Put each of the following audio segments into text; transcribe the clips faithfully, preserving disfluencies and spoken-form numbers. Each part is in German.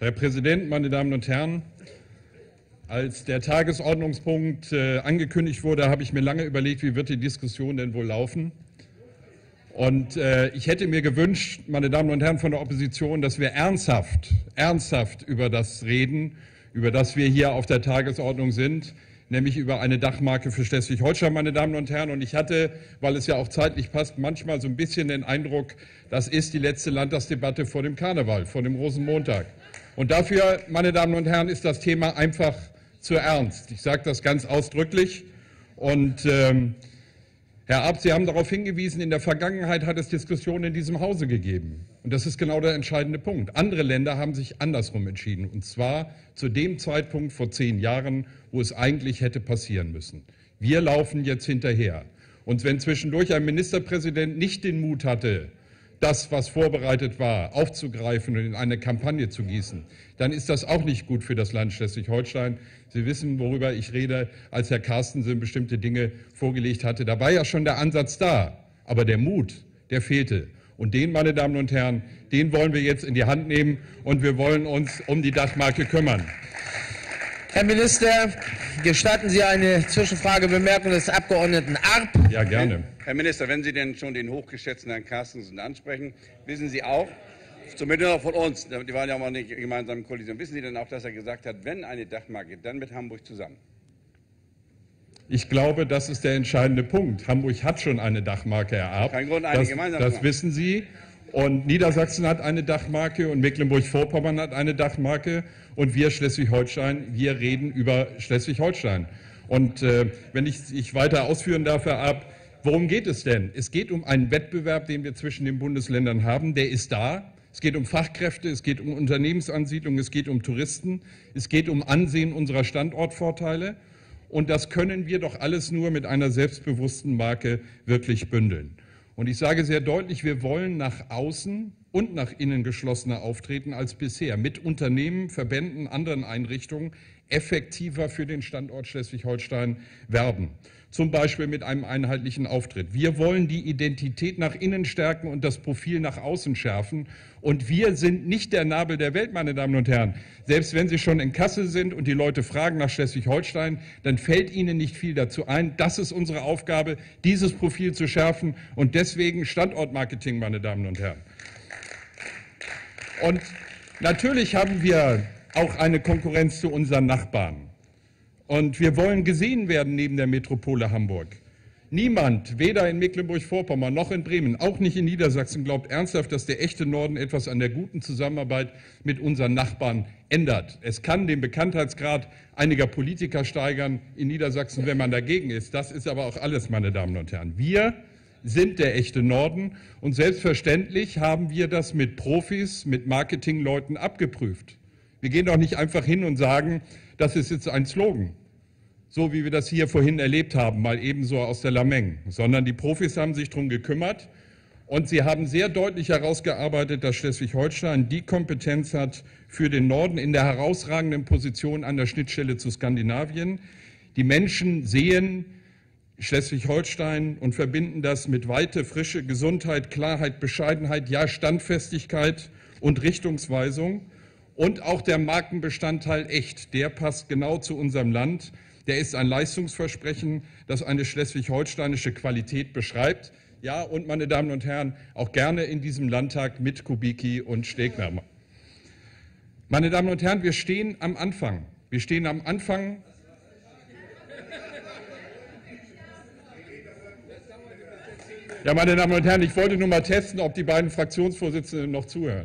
Herr Präsident, meine Damen und Herren! Als der Tagesordnungspunkt äh, angekündigt wurde, habe ich mir lange überlegt, wie wird die Diskussion denn wohl laufen. Und äh, ich hätte mir gewünscht, meine Damen und Herren von der Opposition, dass wir ernsthaft, ernsthaft über das reden, über das wir hier auf der Tagesordnung sind, nämlich über eine Dachmarke für Schleswig-Holstein, meine Damen und Herren. Und ich hatte, weil es ja auch zeitlich passt, manchmal so ein bisschen den Eindruck, das ist die letzte Landtagsdebatte vor dem Karneval, vor dem Rosenmontag. Und dafür, meine Damen und Herren, ist das Thema einfach zu ernst. Ich sage das ganz ausdrücklich. Und ähm, Herr Abt, Sie haben darauf hingewiesen, in der Vergangenheit hat es Diskussionen in diesem Hause gegeben. Und das ist genau der entscheidende Punkt. Andere Länder haben sich andersrum entschieden. Und zwar zu dem Zeitpunkt vor zehn Jahren, wo es eigentlich hätte passieren müssen. Wir laufen jetzt hinterher. Und wenn zwischendurch ein Ministerpräsident nicht den Mut hatte, das, was vorbereitet war, aufzugreifen und in eine Kampagne zu gießen, dann ist das auch nicht gut für das Land Schleswig-Holstein. Sie wissen, worüber ich rede, als Herr Carstensen bestimmte Dinge vorgelegt hatte. Da war ja schon der Ansatz da, aber der Mut, der fehlte. Und den, meine Damen und Herren, den wollen wir jetzt in die Hand nehmen und wir wollen uns um die Dachmarke kümmern. Herr Minister, gestatten Sie eine Zwischenfragebemerkung des Abgeordneten Arp? Ja, gerne. Herr Minister, wenn Sie denn schon den hochgeschätzten Herrn Carstensen ansprechen, wissen Sie auch, zumindest auch von uns, die waren ja auch mal nicht gemeinsam in Koalition, wissen Sie denn auch, dass er gesagt hat, wenn eine Dachmarke, dann mit Hamburg zusammen? Ich glaube, das ist der entscheidende Punkt. Hamburg hat schon eine Dachmarke ererbt. Kein Grund, eine das, gemeinsam das zu machen. wissen Sie. Und Niedersachsen hat eine Dachmarke und Mecklenburg-Vorpommern hat eine Dachmarke. Und wir Schleswig-Holstein, wir reden über Schleswig-Holstein. Und äh, wenn ich, ich weiter ausführen darf, Herr Arp, worum geht es denn? Es geht um einen Wettbewerb, den wir zwischen den Bundesländern haben. Der ist da. Es geht um Fachkräfte, es geht um Unternehmensansiedlung, es geht um Touristen, es geht um Ansehen unserer Standortvorteile. Und das können wir doch alles nur mit einer selbstbewussten Marke wirklich bündeln. Und ich sage sehr deutlich, wir wollen nach außen und nach innen geschlossener auftreten als bisher, mit Unternehmen, Verbänden, anderen Einrichtungen effektiver für den Standort Schleswig-Holstein werben. Zum Beispiel mit einem einheitlichen Auftritt. Wir wollen die Identität nach innen stärken und das Profil nach außen schärfen. Und wir sind nicht der Nabel der Welt, meine Damen und Herren. Selbst wenn Sie schon in Kassel sind und die Leute fragen nach Schleswig-Holstein, dann fällt Ihnen nicht viel dazu ein. Das ist unsere Aufgabe, dieses Profil zu schärfen. Und deswegen Standortmarketing, meine Damen und Herren. Und natürlich haben wir auch eine Konkurrenz zu unseren Nachbarn. Und wir wollen gesehen werden neben der Metropole Hamburg. Niemand, weder in Mecklenburg-Vorpommern noch in Bremen, auch nicht in Niedersachsen, glaubt ernsthaft, dass der echte Norden etwas an der guten Zusammenarbeit mit unseren Nachbarn ändert. Es kann den Bekanntheitsgrad einiger Politiker steigern in Niedersachsen, wenn man dagegen ist. Das ist aber auch alles, meine Damen und Herren. Wir sind der echte Norden und selbstverständlich haben wir das mit Profis, mit Marketingleuten abgeprüft. Wir gehen doch nicht einfach hin und sagen, das ist jetzt ein Slogan, so wie wir das hier vorhin erlebt haben, mal ebenso aus der Lameng, sondern die Profis haben sich darum gekümmert und sie haben sehr deutlich herausgearbeitet, dass Schleswig-Holstein die Kompetenz hat für den Norden in der herausragenden Position an der Schnittstelle zu Skandinavien. Die Menschen sehen Schleswig-Holstein und verbinden das mit Weite, Frische, Gesundheit, Klarheit, Bescheidenheit, ja Standfestigkeit und Richtungsweisung. Und auch der Markenbestandteil echt, der passt genau zu unserem Land. Der ist ein Leistungsversprechen, das eine schleswig-holsteinische Qualität beschreibt. Ja, und meine Damen und Herren, auch gerne in diesem Landtag mit Kubicki und Stegner. Meine Damen und Herren, wir stehen am Anfang. Wir stehen am Anfang. Ja, meine Damen und Herren, ich wollte nur mal testen, ob die beiden Fraktionsvorsitzenden noch zuhören.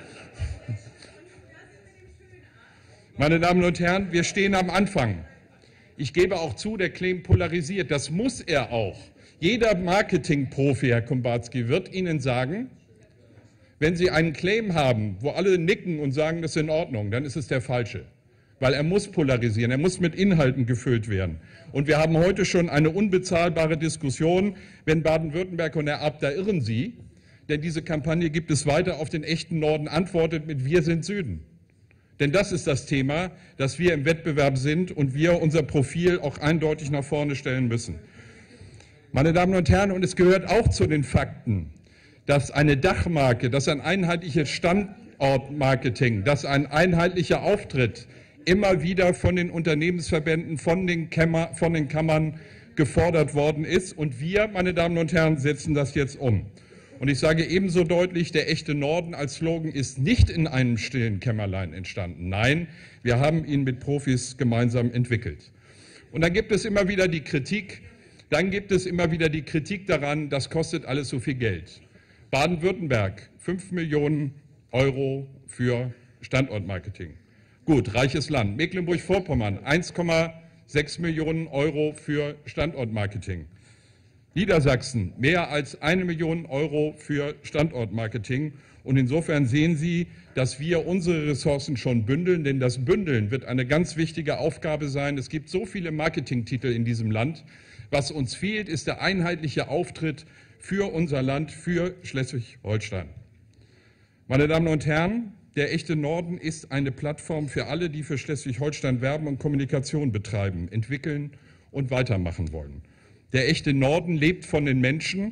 Meine Damen und Herren, wir stehen am Anfang. Ich gebe auch zu, der Claim polarisiert. Das muss er auch. Jeder Marketingprofi, Herr Kumbatski, wird Ihnen sagen, wenn Sie einen Claim haben, wo alle nicken und sagen, das ist in Ordnung, dann ist es der falsche. Weil er muss polarisieren, er muss mit Inhalten gefüllt werden. Und wir haben heute schon eine unbezahlbare Diskussion, wenn Baden-Württemberg und Herr Abt, da irren Sie, denn diese Kampagne gibt es weiter auf den echten Norden, antwortet mit Wir sind Süden. Denn das ist das Thema, dass wir im Wettbewerb sind und wir unser Profil auch eindeutig nach vorne stellen müssen. Meine Damen und Herren, und es gehört auch zu den Fakten, dass eine Dachmarke, dass ein einheitliches Stand, Standortmarketing, dass ein einheitlicher Auftritt immer wieder von den Unternehmensverbänden, von den, Kämmer, von den Kammern gefordert worden ist. Und wir, meine Damen und Herren, setzen das jetzt um. Und ich sage ebenso deutlich, der echte Norden als Slogan ist nicht in einem stillen Kämmerlein entstanden. Nein, wir haben ihn mit Profis gemeinsam entwickelt. Und dann gibt es immer wieder die Kritik, dann gibt es immer wieder die Kritik daran, das kostet alles so viel Geld. Baden-Württemberg, fünf Millionen Euro für Standortmarketing. Gut, reiches Land. Mecklenburg-Vorpommern, eins Komma sechs Millionen Euro für Standortmarketing. Niedersachsen, mehr als eine Million Euro für Standortmarketing. Und insofern sehen Sie, dass wir unsere Ressourcen schon bündeln, denn das Bündeln wird eine ganz wichtige Aufgabe sein. Es gibt so viele Marketingtitel in diesem Land. Was uns fehlt, ist der einheitliche Auftritt für unser Land, für Schleswig-Holstein. Meine Damen und Herren, der echte Norden ist eine Plattform für alle, die für Schleswig-Holstein werben und Kommunikation betreiben, entwickeln und weitermachen wollen. Der echte Norden lebt von den Menschen,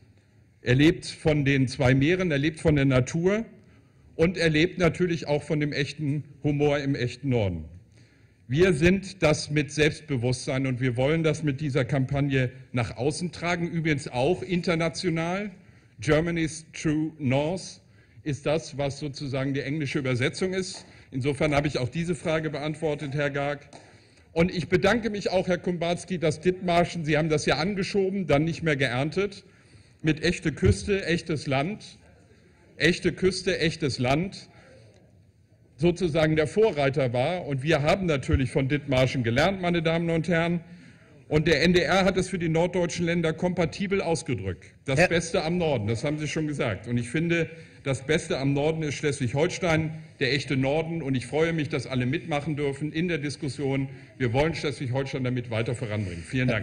er lebt von den zwei Meeren, er lebt von der Natur und er lebt natürlich auch von dem echten Humor im echten Norden. Wir sind das mit Selbstbewusstsein und wir wollen das mit dieser Kampagne nach außen tragen, übrigens auch international. Germany's True North ist das, was sozusagen die englische Übersetzung ist. Insofern habe ich auch diese Frage beantwortet, Herr Garg. Und ich bedanke mich auch, Herr Kumbatski, dass Dithmarschen, Sie haben das ja angeschoben, dann nicht mehr geerntet, mit echte Küste, echtes Land, echte Küste, echtes Land, sozusagen der Vorreiter war. Und wir haben natürlich von Dithmarschen gelernt, meine Damen und Herren. Und der N D R hat es für die norddeutschen Länder kompatibel ausgedrückt. Das ja. Beste am Norden, das haben Sie schon gesagt. Und ich finde, das Beste am Norden ist Schleswig-Holstein, der echte Norden. Und ich freue mich, dass alle mitmachen dürfen in der Diskussion. Wir wollen Schleswig-Holstein damit weiter voranbringen. Vielen Dank.